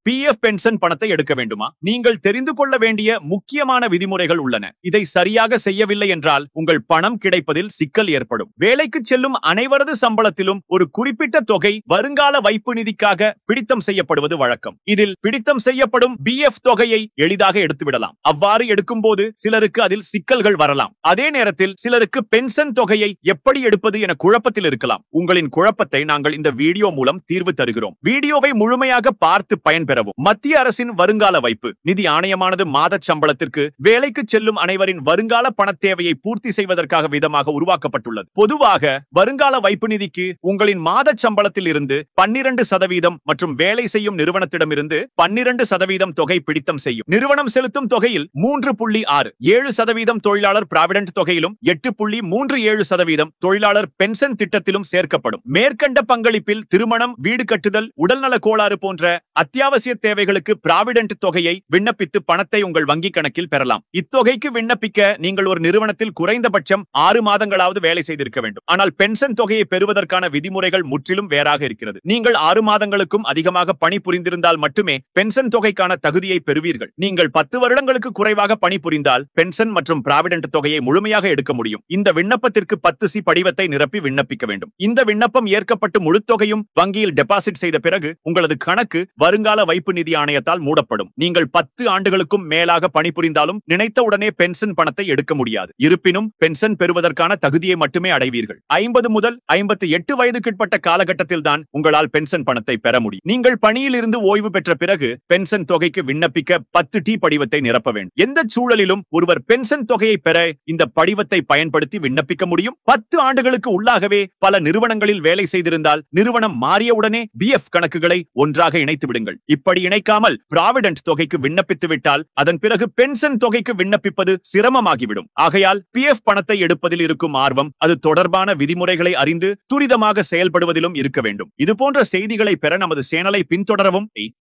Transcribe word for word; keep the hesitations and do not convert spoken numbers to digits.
P F pension பணத்தை எடுக்க வேண்டுமா? நீங்கள் தெரிந்து கொள்ள வேண்டிய முக்கியமான விதிமுறைகள் உள்ளன. இதை சரியாக செய்யவில்லை என்றால் உங்கள் பணம் கிடைப்பதில் சிக்கல் ஏற்படும். வேலைக்கு செல்லும் அனைவரது சம்பளத்திலும் ஒரு குறிப்பிட்ட தொகை வருங்கால வைப்பு நிதிக்காக பிடித்தம் செய்யப்படுவது வழக்கம். இதில் பிடித்தம் செய்யப்படும் பி எஃப் தொகையை எளிதாக எடுத்துவிடலாம். அவ்வாறு எடுக்கும் போது சிலருக்கு அதில் சிக்கல்கள் வரலாம். அதே நேரத்தில் சிலருக்கு பென்ஷன் தொகையை எப்படி எடுப்பது என குழப்பத்தில் இருக்கலாம். உங்களின் குழப்பத்தை நாங்கள் இந்த வீடியோ மூலம் தீர்வு தருகிறோம். வீடியோவை முழுமையாக பார்த்து பயன்பெறவும். மத்திய அரசின் வருங்கால வைப்பு நிதி ஆணையமானது மாத சம்பளத்திற்கு வேலைக்கு செல்லும் அனைவரின் வருங்கால பண தேவையை பூர்த்தி செய்வதற்காக விதமாக உருவாக்கப்பட்டுள்ளது. பொதுவாக வருங்கால வைப்பு நிதிக்கு உங்களின் மாத சம்பளத்தில் இருந்து பன்னிரண்டு சதவீதம் மற்றும் வேலை செய்யும் நிறுவனத்திடமிருந்து பன்னிரண்டு சதவீதம் தொகை பிடித்தம் செய்யும். நிறுவனம் செலுத்தும் தொகையில் மூன்று புள்ளி ஆறு ஏழு சதவீதம் தொழிலாளர் பிராவிடன்ட் தொகையிலும் எட்டு புள்ளி மூன்று ஏழு சதவீதம் தொழிலாளர் பென்ஷன் திட்டத்திலும் சேர்க்கப்படும். மேற்கண்ட பங்களிப்பில் திருமணம், வீடு கட்டுதல், உடல்நல கோளாறு போன்ற அத்தியாவசிய தேவைகளுக்கு பிராவிடன்ட் தொகையை விண்ணப்பித்து பணத்தை உங்கள் வங்கி கணக்கில் பெறலாம். இத்தொகைக்கு விண்ணப்பிக்க நீங்கள் ஒரு நிறுவனத்தில் குறைந்தபட்சம் ஆறு மாதங்களாவது வேலை செய்திருக்க வேண்டும். ஆனால் பென்ஷன் தொகையை பெறுவதற்கான விதிமுறைகள் முற்றிலும் வேறாக இருக்கிறது. நீங்கள் ஆறு மாதங்களுக்கும் அதிகமாக பணி புரிந்திருந்தால் மட்டுமே பென்ஷன் தொகைக்கான தகுதியை பெறுவீர்கள். நீங்கள் பத்து வருடங்களுக்கு குறைவாக பணி புரிந்தால் பென்ஷன் மற்றும் பிராவிடன்ட் தொகையை முழுமையாக எடுக்க முடியும். இந்த விண்ணப்பத்திற்கு பத்து சி படிவத்தை நிரப்பி விண்ணப்பிக்க வேண்டும். இந்த விண்ணப்பம் ஏற்கப்பட்டு முழு தொகையும் வங்கியில் டெபாசிட் செய்த பிறகு உங்களது கணக்கு வருங்கால வைப்பு நிதி ஆணையத்தால் மூடப்படும். நீங்கள் பத்து ஆண்டுகளுக்கும் மேலாக பணிபுரிந்தாலும் நினைத்த உடனே பென்ஷன் பணத்தை எடுக்க முடியாது. இருப்பினும் பென்ஷன் பெறுவதற்கான தகுதியை மட்டுமே அடைவீர்கள். ஐம்பது முதல் ஐம்பத்தி எட்டு வயதுக்குட்பட்ட காலகட்டத்தில் தான் உங்களால் பென்ஷன் பணத்தை பெற முடியும். நீங்கள் பணியில் இருந்து ஓய்வு பெற்ற பிறகு பென்ஷன் தொகைக்கு விண்ணப்பிக்க பத்து டி படிவத்தை நிரப்ப வேண்டும். எந்த சூழலிலும் ஒருவர் பென்ஷன் தொகையை பெற இந்த படிவத்தை பயன்படுத்தி விண்ணப்பிக்க முடியும். பத்து ஆண்டுகளுக்கு உள்ளாகவே பல நிறுவனங்களில் வேலை செய்திருந்தால் நிறுவனம் மாறியவுடனே பி எஃப் கணக்குகளை ஒன்றாக இணைத்து விடுங்கள். இப்படி இணைக்காமல் பிராவிடன்ட் தொகைக்கு விண்ணப்பித்து விட்டால் அதன் பிறகு பென்ஷன் தொகைக்கு விண்ணப்பிப்பது சிரமமாகிவிடும். ஆகையால் பி எஃப் பணத்தை எடுப்பதில் இருக்கும் ஆர்வம் அது தொடர்பான விதிமுறைகளை அறிந்து துரிதமாக செயல்படுவதிலும் இருக்க வேண்டும். இது போன்ற செய்திகளை பெற நமது சேனலை பின்தொடரவும்.